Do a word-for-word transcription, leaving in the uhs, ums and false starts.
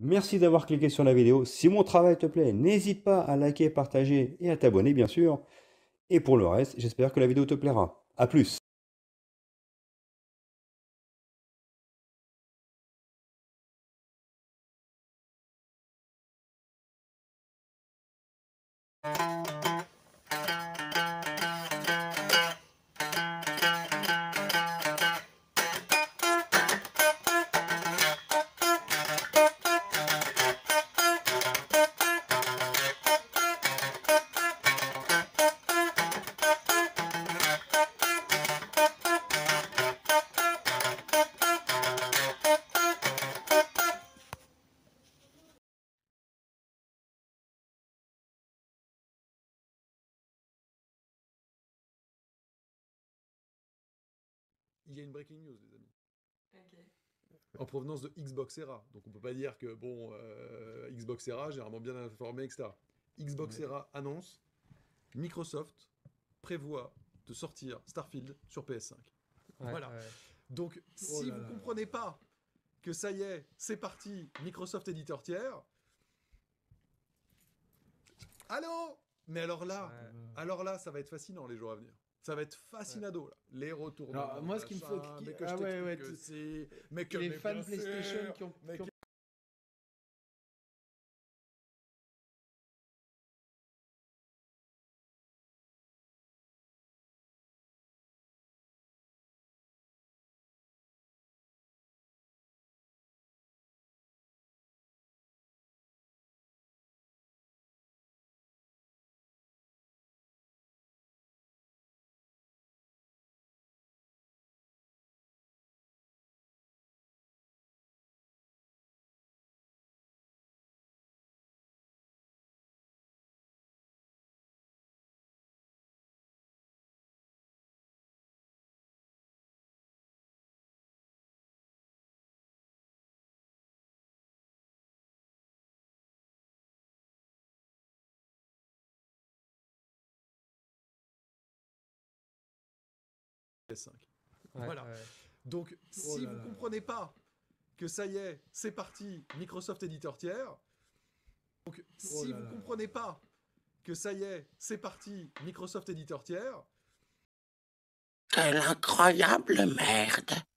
Merci d'avoir cliqué sur la vidéo. Si mon travail te plaît, n'hésite pas à liker, partager et à t'abonner, bien sûr. Et pour le reste, j'espère que la vidéo te plaira. A plus! Il y a une breaking news, les amis. Ok. En provenance de Xbox Era. Donc on peut pas dire que, bon, euh, Xbox Era, généralement bien informé, et cetera. Xbox Ouais. Era annonce Microsoft prévoit de sortir Starfield sur P S cinq. Ouais, Voilà. ouais. Donc, Oh si là vous là. comprenez pas que ça y est, c'est parti, Microsoft éditeur tiers, allô. Mais alors là, Ouais. alors là, ça va être fascinant les jours à venir. Ça va être Ouais. fascinado, là. Les Alors, retournements, moi, ce qui me faut. machin, qui- mais que je Ah ouais, t'explique ouais. que tu- c'est... Mais que, Les mais fans bien PlayStation sûr, qui ont, mais qui ont P S cinq. Ouais, Voilà. ouais. Donc, Oh si là vous là. comprenez pas que ça y est, c'est parti, Microsoft éditeur tiers, donc Oh si là vous là. comprenez pas que ça y est, c'est parti, Microsoft éditeur tiers, Quelle incroyable merde!